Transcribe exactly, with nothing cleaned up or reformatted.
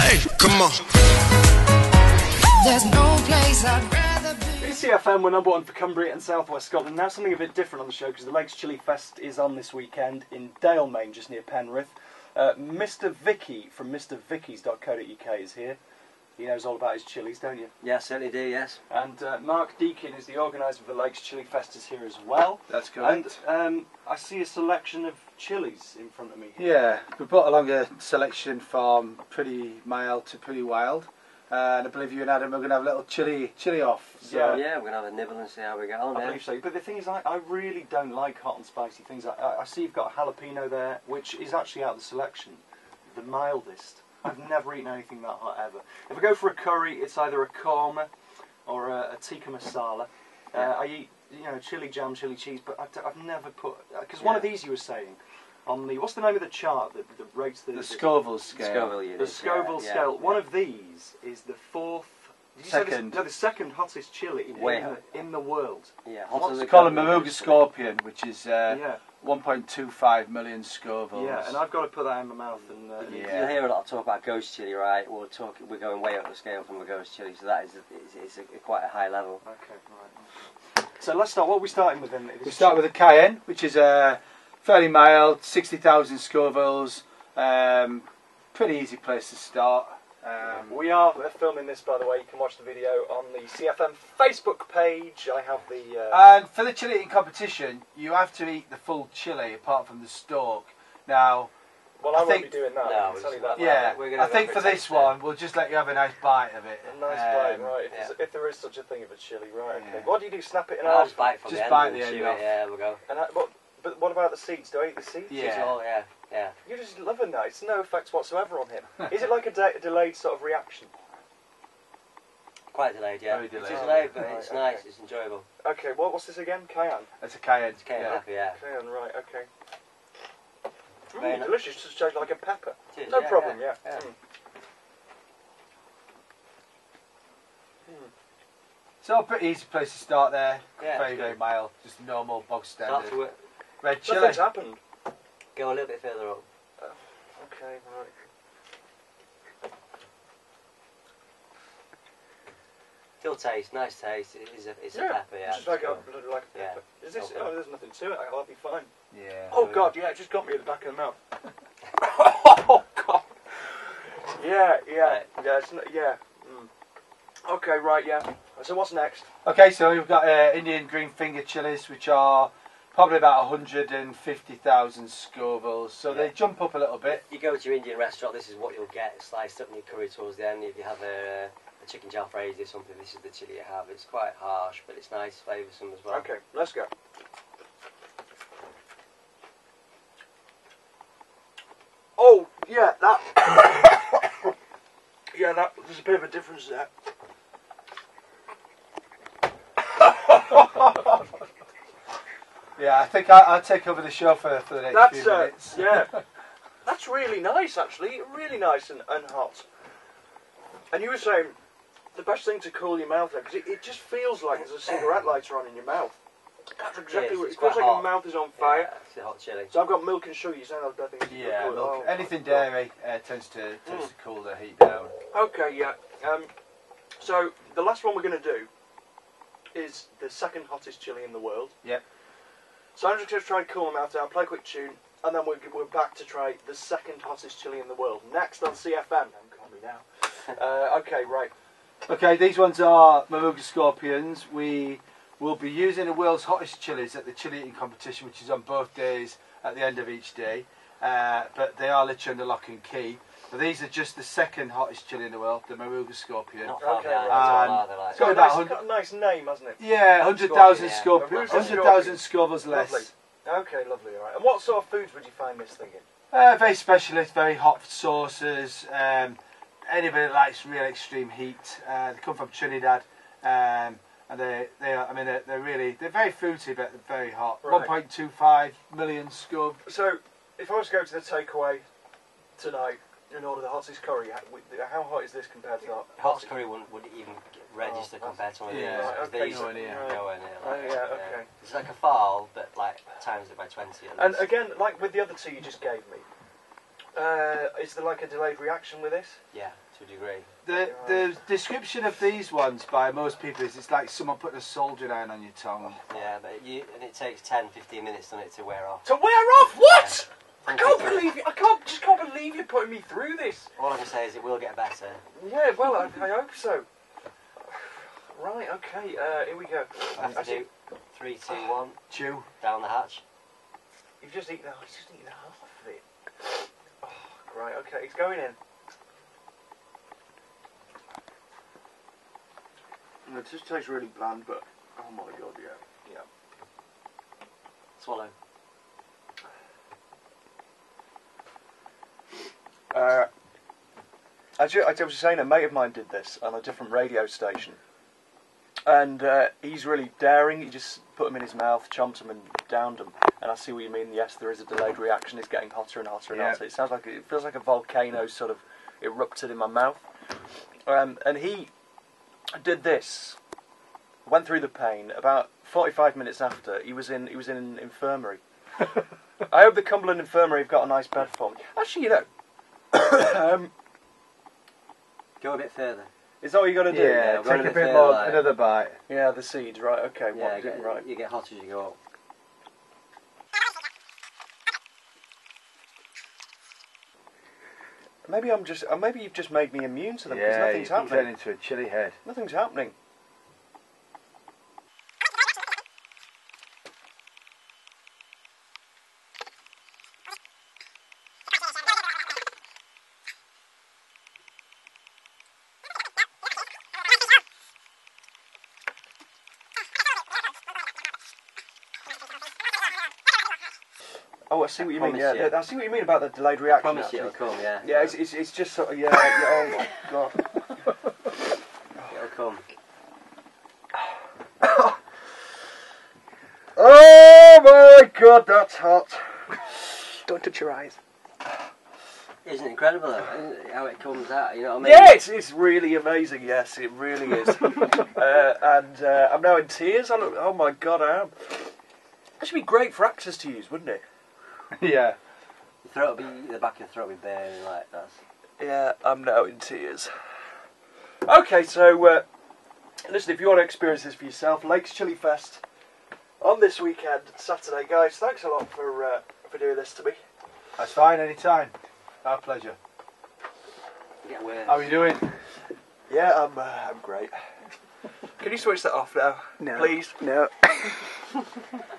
Hey, come on. There's no place I'd rather be. C F M, we're number one for Cumbria and South West Scotland. Now something a bit different on the show because the Lakes Chili Fest is on this weekend in Dale, Maine, just near Penrith. Uh, Mister Vicky from Mister Vickies dot co dot U K is here. He knows all about his chilies, don't you? Yeah, certainly do, yes. And uh, Mark Deakin is the organiser of the Lakes Chili Fest is here as well. That's correct. And um, I see a selection of chilies in front of me here. Yeah, we brought along a selection from pretty mild to pretty wild. Uh, and I believe you and Adam are going to have a little chili chili off. So. Yeah, yeah, we're going to have a nibble and see how we get on. I yeah. believe so. But the thing is, I, I really don't like hot and spicy things. I, I, I see you've got a jalapeno there, which is actually out of the selection, the mildest. I've never eaten anything that hot ever. If I go for a curry, it's either a korma or a, a tikka masala. Uh, I eat, you know, chili jam, chili cheese, but I've, I've never put because one yeah. of these you were saying on the what's the name of the chart that, that rates the The Scovilles scale. Scoville the unit, Scoville yeah, scale. yeah, One yeah. of these is the fourth. Did you Second. Say this, no, the second hottest chili in, Way the, in the world. Yeah, What's hotter than It's called a Gregory. Moruga Scorpion, which is uh, Yeah, one point two five million Scovilles. yeah, and I've got to put that in my mouth and. Uh, Yeah. You'll hear a lot of talk about ghost chili, right? We're talking, we're going way up the scale from the ghost chili, so that is a, it's, it's a, quite a high level. Okay, right. Okay. So let's start. What are we starting with then? This We start with a cayenne, which is uh, fairly mild, sixty thousand Scovilles. Um, pretty easy place to start. Um, We are filming this, by the way. You can watch the video on the C F M Facebook page. I have the. Uh, and for the chili eating competition, you have to eat the full chili apart from the stalk. Now, well, I, I won't think- be doing that. No, I can it's tell you not. that. yeah, we're gonna I think have for a this taste one, we'll just let you have a nice bite of it. A nice Um, bite, right? If, yeah. there's- if there is such a thing of a chili, right? Okay. Yeah. What do you do? Snap it in I'll half? just bite from Just the end bite and the end chew off. it, yeah, we'll go. And I, what, but what about the seeds? Do I eat the seeds? Yeah. It's all, yeah, yeah. You're just loving that. It's no effects whatsoever on him. Is it like a, de- a delayed sort of reaction? Quite delayed, yeah. Very delayed. It's delayed, but Right, it's okay. nice, it's enjoyable. Okay. Well, what's this again? Cayenne. It's a cayenne. It's kind yeah. of happy, yeah. Cayenne, right? Okay. Very Mm, nice. delicious. Just tastes like a pepper. It is, No yeah, problem. Yeah. yeah, yeah. Mm. So a pretty easy place to start there. Yeah, very, it's very good. mild. Just normal bog Start standard. to it, Red chili. Nothing's happened. go a little bit further up. Okay. Right. Still taste, nice taste. It is a, it's a Yeah. pepper, yeah. Just like it's a, good. like a Yeah. pepper. Is this? Okay. Oh, there's nothing to it. I'll be fine. Yeah. Oh yeah. God, yeah, it just got me at the back of the mouth. Oh God. Yeah, yeah, Right. yeah, it's n yeah. Mm. Okay, right, yeah. So what's next? Okay, so we've got uh, Indian green finger chilies, which are probably about one hundred fifty thousand Scovilles. So Yeah. they jump up a little bit. You go to your Indian restaurant, this is what you'll get sliced up in your curry towards the end. If you have a, a chicken jalfrezi or something, this is the chili you have. It's quite harsh, but it's nice, flavoursome as well. Okay, let's go. Oh, yeah, that. Yeah, that. There's a bit of a difference there. Yeah, I think I, I'll take over the show for, for the next That's few uh, minutes. yeah. That's really nice, actually. Really nice and, and hot. And you were saying the best thing to cool your mouth down because it, it just feels like there's a cigarette lighter on in your mouth. That's exactly Yes, what it it's feels quite like. hot. Your mouth is on fire. Yeah, it's a hot chili. So I've got milk and sugar. You're saying I've got things. Yeah, cool it. look, Oh, anything my God. dairy uh, tends to tends Mm. to cool the heat down. Okay, yeah. Um, so the last one we're going to do is the second hottest chili in the world. Yep. So I'm just going to try and cool my mouth down, play a quick tune, and then we're, we're back to try the second hottest chili in the world. Next on C F M. Don't call me now. uh, okay, right. Okay, these ones are Moruga Scorpions. We will be using the world's hottest chilies at the chili eating competition, which is on both days at the end of each day. Uh, but they are literally under lock and key. But these are just the second hottest chili in the world, the Moruga Scorpion. Not far Okay, behind, right. it's all And rather like It's got, a Got nice, about it's got a nice name, hasn't it? Yeah, one hundred thousand Scorpion, Scorpions, yeah. one hundred thousand Scovilles less. Lovely. Okay, lovely, alright. And what sort of foods would you find this thing in? Uh, very specialist, very hot sauces. Um, anybody that likes real extreme heat. Uh, they come from Trinidad, um, and they they are. I mean, they're, they're really they're very fruity, but they're very hot. Right. one point two five million scov. So, if I was to go to the takeaway tonight and order the hottest curry, how, how hot is this compared to that? Hot curry wouldn't, wouldn't even register Oh, compared to one of yeah, these. right, 'cause okay, these nowhere are near. nowhere near. Oh, Like, yeah, okay. It's like a fowl, but like times it by twenty. At And least. again, like with the other two you just gave me, Uh, is there like a delayed reaction with this? Yeah, to a degree. The the description of these ones by most people is it's like someone putting a soldering iron on your tongue. Yeah, but you and it takes ten, fifteen minutes on it to wear off. To wear off? What? Yeah. I can't believe you. I can't just can't believe you're putting me through this. All I can say is it will get better. Yeah, well, I, I hope so. Right, okay, uh, here we go. I have to do three, two, one. Chew. Down the hatch. You've just eaten, oh, he's just eaten half of it. Oh, right, okay, it's going in. It just tastes really bland, but oh my god, yeah, yeah. Swallow. Uh, as, you, as I was saying, a mate of mine did this on a different radio station. And uh, he's really daring. He just put them in his mouth, chomped them, and downed them. And I see what you mean. Yes, there is a delayed reaction. It's getting hotter and hotter and Yeah. hotter. It sounds like it feels like a volcano sort of erupted in my mouth. Um, and he did this. Went through the pain. About forty-five minutes after, he was in. He was in an infirmary. I hope the Cumberland Infirmary have got a nice bed for me. Actually, you know. um, Go a bit further. is that what you got to do? Yeah, Yeah, take one a of bit the more, like- another bite. Yeah, the seeds. Right. Okay. Yeah, What, you get, right. you get hot as you go up. Maybe I'm just. Uh, maybe you've just made me immune to them because Yeah, nothing's you turn happening. into a chili head. Nothing's happening. Oh, I see what you mean. promise Yeah, you. I see what you mean about the delayed I reaction. promise you actually. it'll come, yeah. Yeah, it's, it's it's just sort of yeah. yeah oh my god. It'll come. Oh my god, that's hot. Don't touch your eyes. Isn't it incredible though, isn't it, how it comes out, you know what I mean? Yeah, it's, it's really amazing. Yes, it really is. uh, and uh, I'm now in tears. I look, oh my god, I am. That should be great for actors to use, wouldn't it? Yeah. Your throat will be, the back of your throat will be burning like that. Yeah, I'm now in tears. Okay, so uh, listen, if you want to experience this for yourself, Lakes Chili Fest on this weekend, Saturday, guys. Thanks a lot for uh, for doing this to me. That's fine, anytime. Our pleasure. Get worse. How are you doing? Yeah, I'm uh, I'm great. Can you switch that off now, No. please? No.